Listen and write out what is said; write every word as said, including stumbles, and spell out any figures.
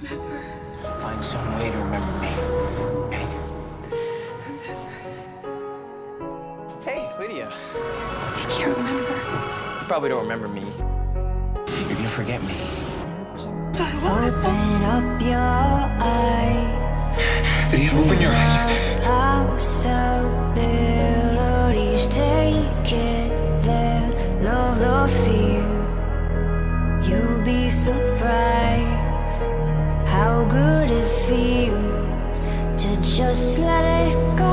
remember. Find some way to remember me. Okay? Hey, Lydia. I can't remember. You probably don't remember me. You're gonna forget me. I will. Open up your eyes. Lydia, open your eyes. Possibilities, take it there. Love the fear. You'll be surprised how good it feels to just let it go.